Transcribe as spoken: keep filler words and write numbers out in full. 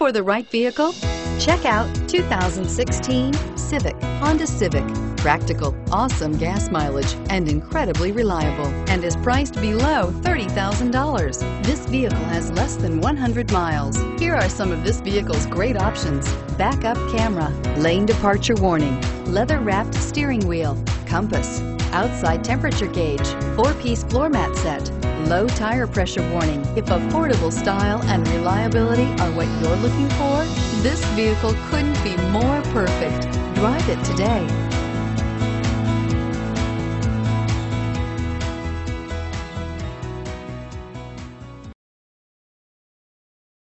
for the right vehicle? Check out two thousand sixteen Civic, Honda Civic. Practical, awesome gas mileage, and incredibly reliable, and is priced below thirty thousand dollars. This vehicle has less than one hundred miles. Here are some of this vehicle's great options: backup camera, lane departure warning, leather-wrapped steering wheel, compass, outside temperature gauge, four-piece floor mat set, low tire pressure warning. If affordable style and reliability are what you're looking for, this vehicle couldn't be more perfect. Drive it today.